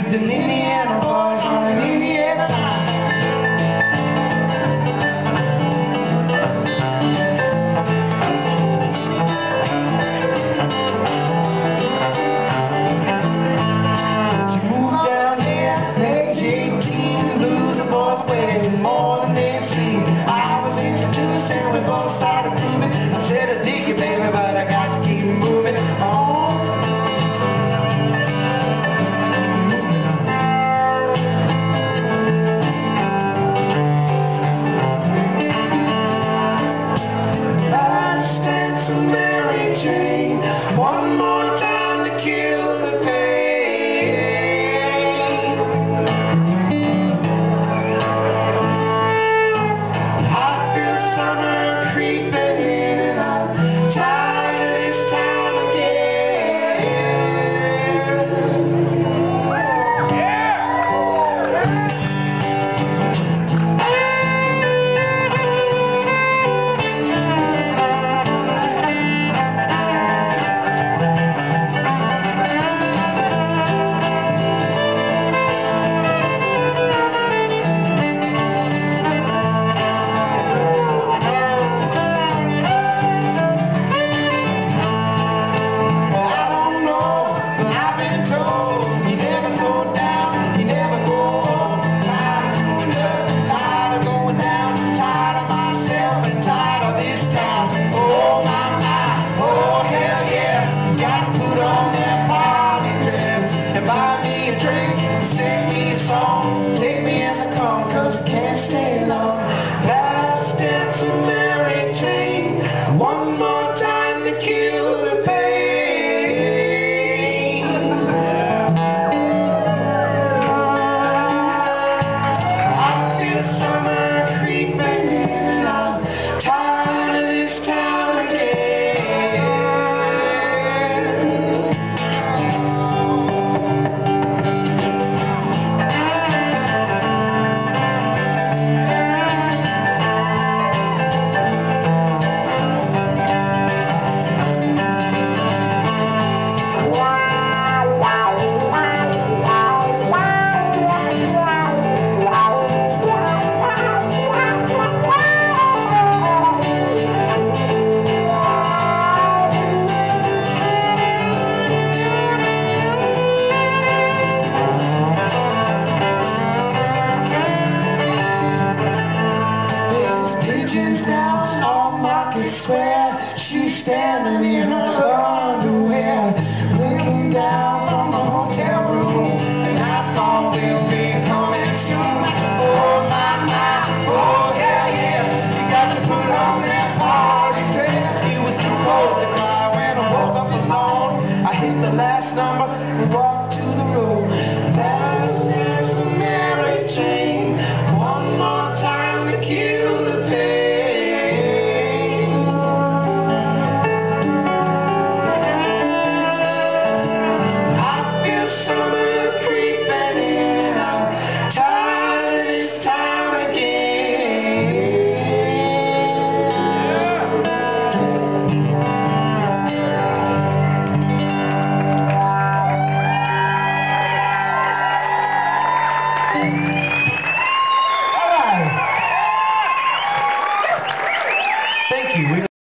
the Indiana boys on an Indiana line. She moved down here, age 18, blues the boys waiting more than they'd seen. I was introduced and we both started grooving. I said I dig you, baby, but I got to keep moving on. One more time to kill the pain. I feel summer creeping in and I'm tired of this town down on Market Square. She's standing in her underwear, looking down from the hotel room, and I thought we'll be coming soon. Oh my, oh yeah, you got to put on that party dress. It was too cold to cry when I woke up alone. I hit the last number.